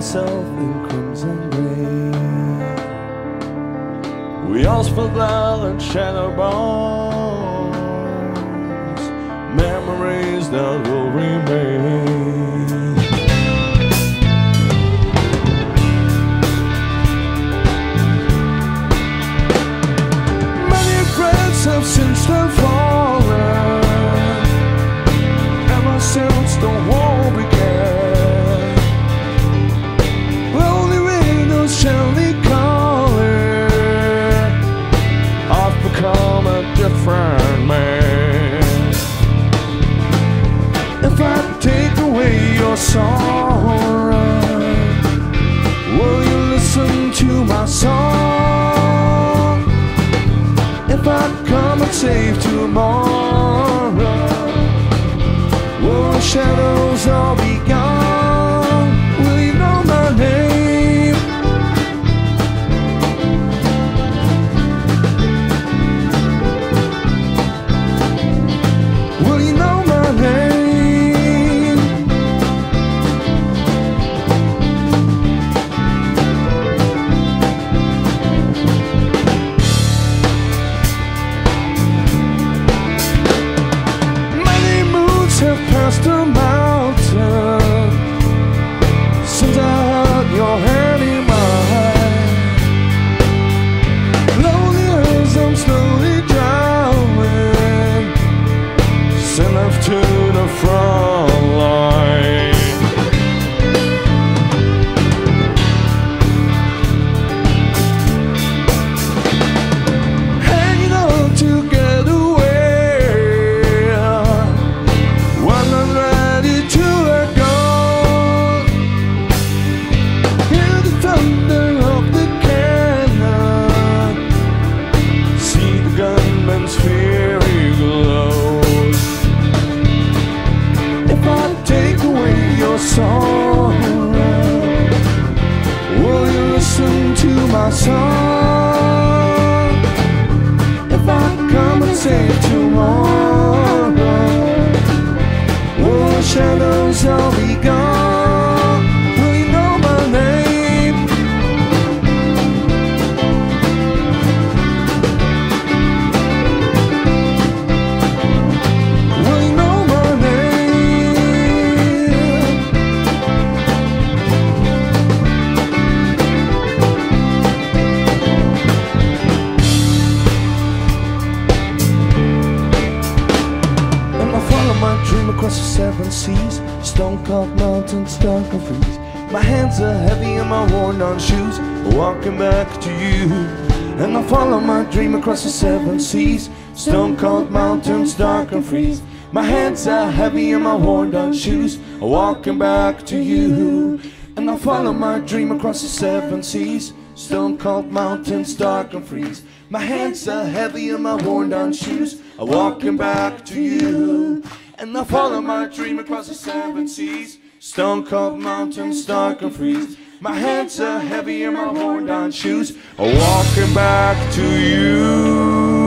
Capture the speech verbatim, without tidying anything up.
myself in crimson gray. We all spilled blood and shattered bones, memories that will remain. Many regrets have since then fallen, ever since the war began. Lonely windows gently calling, I've become a different man. If I take away your sorrow, will you listen to my song? If I come and save tomorrow, will the shadows all be gone? Will you know my name? Will you know my name? Past the mountain, since I held your hand in mine. Lonely as I'm slowly drowning, sent off to the front line. Hanging on to get away, sorrow, will you listen to my song? If I come and save tomorrow, will the shadows all be gone? Will you know my name? Will you know my name? My dream across the seven seas, stone-cold mountains, dark and freeze. My hands are heavy and my worn-down shoes, walking back to you. And I follow my dream across the seven seas, stone-cold mountains, dark and freeze. My hands are heavy and my worn-down shoes, walking back to you. And I follow my dream across the seven seas, stone-cold mountains, dark and freeze. My hands are heavy and my worn-down shoes, walking back to you. And I follow my dream across the seven seas, stone-cold mountains, dark and freeze. My hands are heavy and my worn-down shoes are walking back to you.